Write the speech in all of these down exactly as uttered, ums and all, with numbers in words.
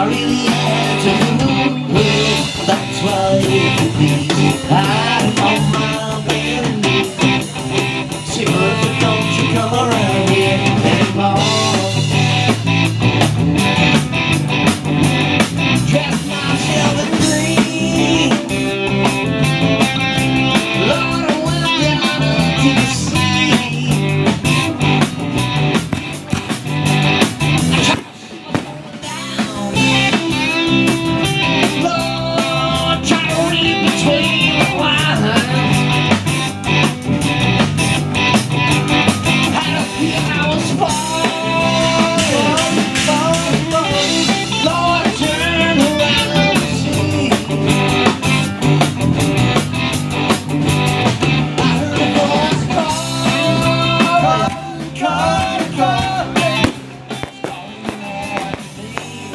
I really had to move it. That's why it could be. I'm on my bed. Say, Bertha, don't you come around here anymore. Dress myself in green. Lord, I went down into the sea. Lord, try to read between the lines. Had a few hours falling, falling, falling. Lord, turn around and see. I heard a voice call, call, call, calling at me.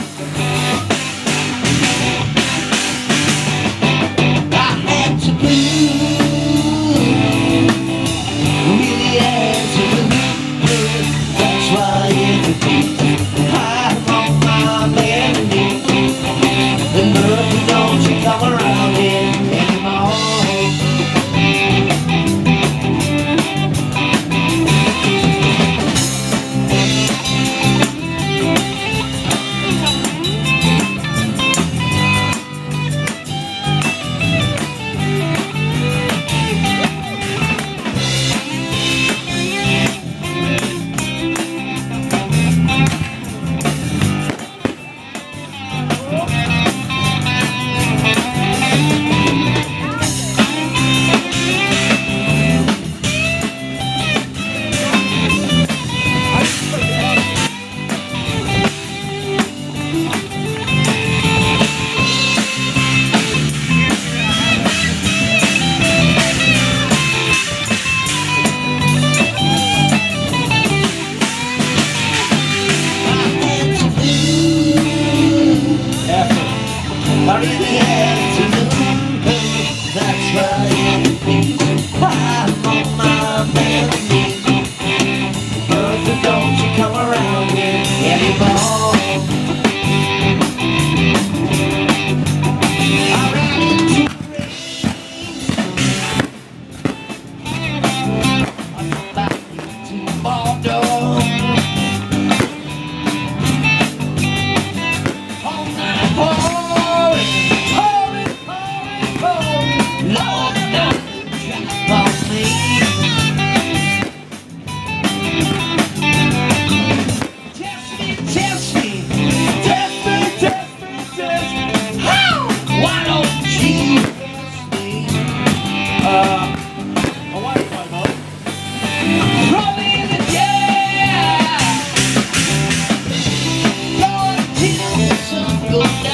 I had to move, really had to move. That's why it could be. I'm on my bed knees. And Bertha, don't you come around here anymore. I really had to move. That's why it be. I'm on my bed knees. Bertha, don't you come around here anymore. I ran into rain. Back to Bordeaux. All night long. Lord, don't drop on me. Test me, test me, test me, test me, test me. How? Why don't you test me? Uh, oh, why do I know? Throw me in the air. Lord, give me some good.